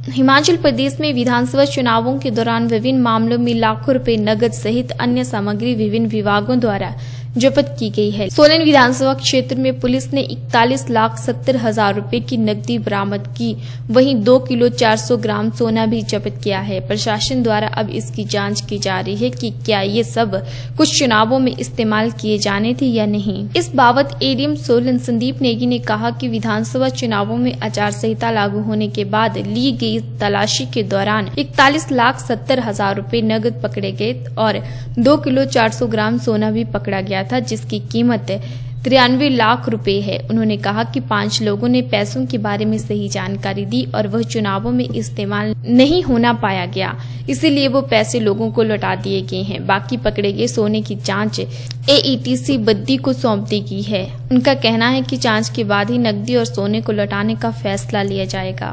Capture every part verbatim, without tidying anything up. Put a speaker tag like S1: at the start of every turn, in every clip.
S1: हिमाचल प्रदेश में विधानसभा चुनावों के दौरान विभिन्न मामलों में लाखों रुपए नकद सहित अन्य सामग्री विभिन्न विभागों द्वारा जब्त की गई है। सोलन विधानसभा क्षेत्र में पुलिस ने इकतालीस लाख सत्तर हजार रुपए की नकदी बरामद की, वहीं दो किलो चार सौ ग्राम सोना भी जब्त किया है। प्रशासन द्वारा अब इसकी जांच की जा रही है कि क्या ये सब कुछ चुनावों में इस्तेमाल किए जाने थे या नहीं। इस बाबत एडीएम सोलन संदीप नेगी ने कहा कि विधानसभा चुनावों में आचार संहिता लागू होने के बाद ली गई तलाशी के दौरान इकतालीस लाख सत्तर हजार रुपए नकद पकड़े गए और दो किलो चार सौ ग्राम सोना भी पकड़ा गया था, जिसकी कीमत तिरानवे लाख रुपए है। उन्होंने कहा कि पांच लोगों ने पैसों के बारे में सही जानकारी दी और वह चुनावों में इस्तेमाल नहीं होना पाया गया, इसीलिए वो पैसे लोगों को लौटा दिए गए हैं। बाकी पकड़े गए सोने की जांच एईटीसी बद्दी को सौंप दी गई है। उनका कहना है कि जांच के बाद ही नकदी और सोने को लौटाने का फैसला लिया जाएगा।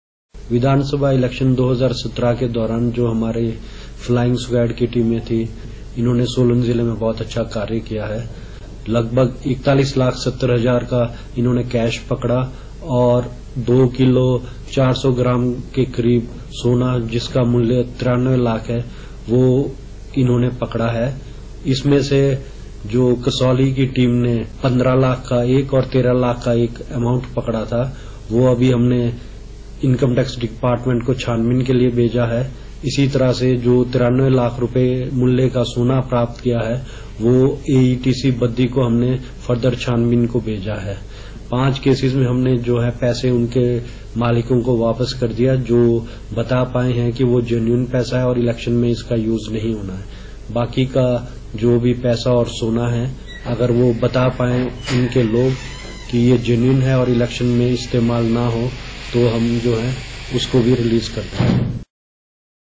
S2: विधानसभा इलेक्शन दो हज़ार सत्रह के दौरान जो हमारे फ्लाइंग स्क्वाड की टीमें थी, इन्होंने सोलन जिले में बहुत अच्छा कार्य किया है। लगभग इकतालीस लाख सत्तर हजार का इन्होंने कैश पकड़ा और दो किलो चार सौ ग्राम के करीब सोना, जिसका मूल्य तिरानवे लाख है, वो इन्होंने पकड़ा है। इसमें से जो कसौली की टीम ने पंद्रह लाख का एक और तेरह लाख का एक अमाउंट पकड़ा था, वो अभी हमने इनकम टैक्स डिपार्टमेंट को छानबीन के लिए भेजा है। इसी तरह से जो तिरानवे लाख रुपए मूल्य का सोना प्राप्त किया है, वो एईटीसी बद्दी को हमने फर्दर छानबीन को भेजा है। पांच केसेस में हमने जो है पैसे उनके मालिकों को वापस कर दिया, जो बता पाए हैं कि वो जेन्युइन पैसा है और इलेक्शन में इसका यूज नहीं होना है। बाकी का जो भी पैसा और सोना है, अगर वो बता पाए इनके लोग कि ये जेन्युइन है और इलेक्शन में इस्तेमाल ना हो, तो हम जो है उसको भी रिलीज करते हैं।